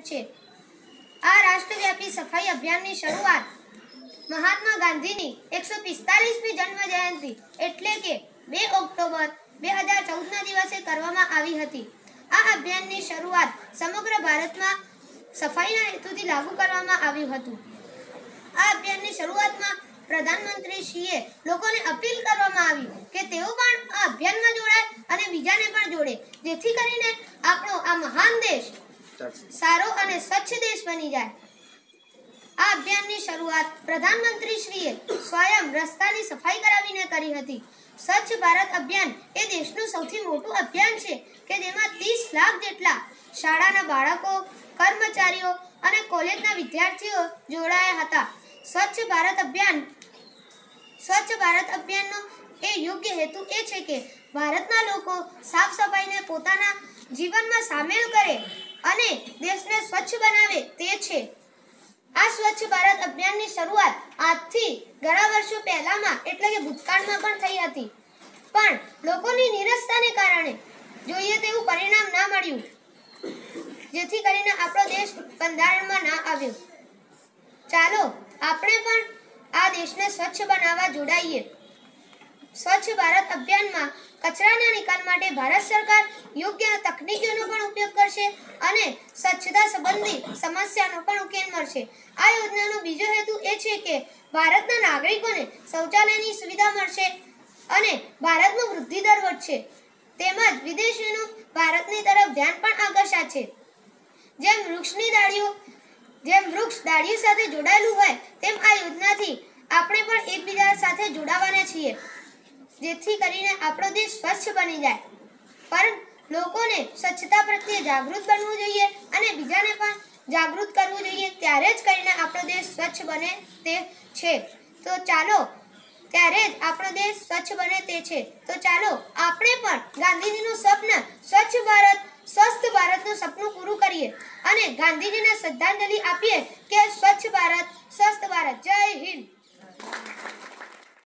છે। આ રાષ્ટ્રવ્યાપી સફાઈ અભિયાનની શરૂઆત મહાત્મા ગાંધીની 145મી જન્મ જયંતિ એટલે કે 2 ઓક્ટોબર 2014ના દિવસે કરવામાં આવી હતી। આ અભિયાનની શરૂઆત સમગ્ર ભારતમાં સફાઈના હેતુથી લાગુ કરવામાં આવ્યું હતું। આ અભિયાનની શરૂઆતમાં પ્રધાનમંત્રીશ્રીએ લોકોને અપીલ કરવામાં આવી કે તેઓ પણ આ અભિયાનમાં જોડાય અને બીજાને પણ જોડે, જેથી કરીને આપણો આ મહાન દેશ સારો અને સ્વચ્છ દેશ બની જાય। આ અભિયાનની શરૂઆત પ્રધાનમંત્રીશ્રીએ સ્વયં રસ્તાની સફાઈ કરાવીને કરી હતી। સ્વચ્છ ભારત અભિયાન એ દેશનું સૌથી મોટું અભિયાન છે કે જેમાં 30 લાખ જેટલા શાળાના બાળકો, કર્મચારીઓ અને કોલેજના વિદ્યાર્થીઓ જોડાયા હતા। સ્વચ્છ ભારત અભિયાનનો એ યોગ્ય હેતુ એ છે કે ભારતના લોકો સાફ સફાઈને પોતાના જીવનમાં સામેલ કરે અને દેશને સ્વચ્છ બનાવે તે છે। આ સ્વચ્છ ભારત અભિયાનની શરૂઆત આજથી ઘણા વર્ષો પહેલામાં એટલે કે ભૂતકાળમાં પણ થઈ હતી, પણ લોકોની નિરસતાને કારણે જોઈએ તેવું પરિણામ ના મળ્યું, જેથી કરીને આપણો દેશ બંધારણમાં ના આવ્યો। ચાલો આપણે પણ આ દેશને સ્વચ્છ બનાવવા જોડાઈએ। સ્વચ્છ ભારત અભિયાનમાં કચરાના નિકાલ માટે ભારત સરકાર યોગ્ય તકનીકોનો પણ ઉપયોગ કરશે અને સ્વચ્છતા સંબંધી સમસ્યાનો પણ ઉકેલ મળશે। આ યોજનાનો બીજો હેતુ એ છે કે ભારતના નાગરિકોને શૌચાલયની સુવિધા મળશે અને ભારતનો વૃદ્ધિ દર વધશે, તેમજ વિદેશીઓનું ભારતની તરફ ધ્યાન પણ આકર્ષાશે। જેમ વૃક્ષ ડાળીઓ સાથે જોડાયેલું હોય તેમ આ યોજનાથી આપણે પણ એકબીજા સાથે જોડાવાના છીએ, જેથી કરીને આપણો દેશ સ્વચ્છ બની જાય। પણ લોકોને સ્વચ્છતા પ્રત્યે જાગૃત બનવું જોઈએ અને બીજાને પણ જાગૃત કરવું જોઈએ, ત્યારે જ કરીને આપણો દેશ સ્વચ્છ બને તે છે। તો ચાલો ત્યારે જ આપણો દેશ સ્વચ્છ બને તે છે। તો ચાલો આપણે પણ ગાંધીજીનું સ્વપ્ન સ્વચ્છ ભારત સ્વસ્થ ભારતનું સપનું પૂરું કરીએ અને ગાંધીજીને શ્રદ્ધાંજલિ આપીએ કે સ્વચ્છ ભારત સ્વસ્થ ભારત। જય હિન્દ।